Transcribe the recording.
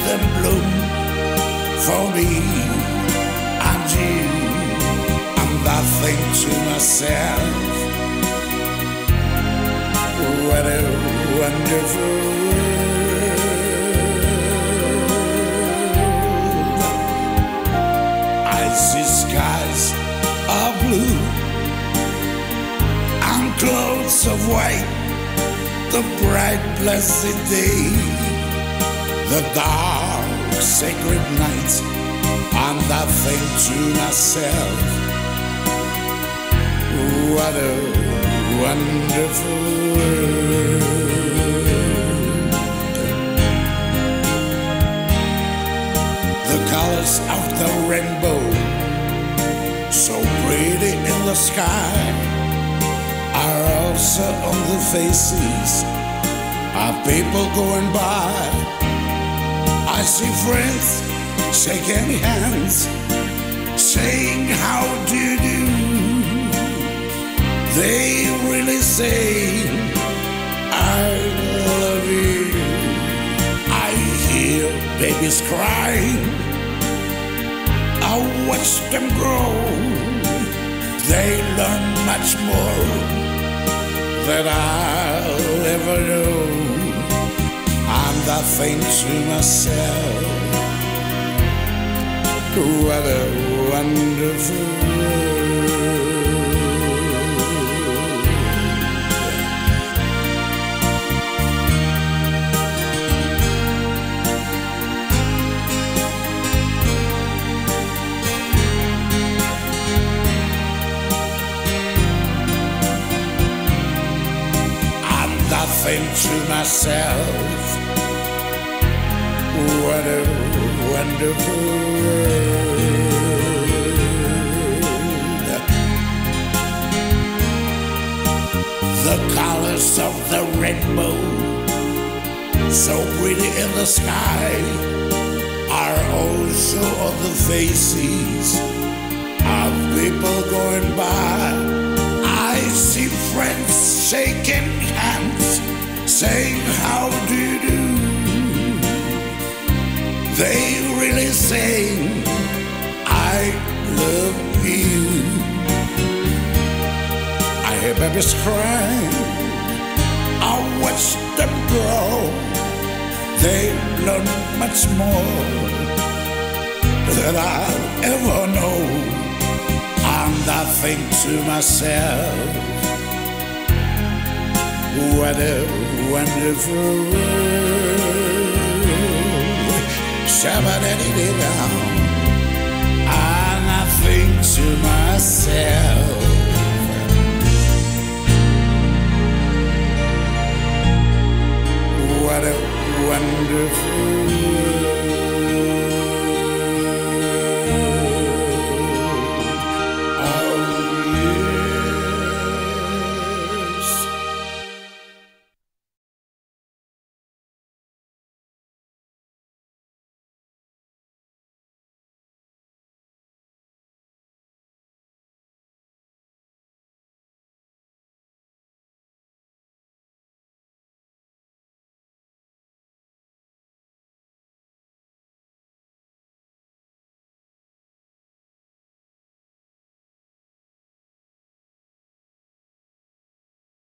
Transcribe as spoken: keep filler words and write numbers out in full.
them bloom for me and you. And I think to myself, what a wonderful world. I see skies of blue and clouds of white, the bright blessed day, the dark sacred night. And I think to myself, what a wonderful world. The colors of the rainbow, so pretty in the sky, are also on the faces of people going by. I see friends shaking hands, saying how do you do. They really say I love you. I hear babies crying, I watch them grow. They learn much more than I'll ever know. And I think to myself, what a wonderful world. And I think to myself, what a wonderful world. The colors of the rainbow, so pretty in the sky, are also on the faces of people going by. I see friends shaking hands, saying how do you do. They really saying I love you. I hear babies crying, I watch them grow. They learn much more than I'll ever know. And I think to myself, what a wonderful world. Shabba-daddy-dee-down. And I think to myself,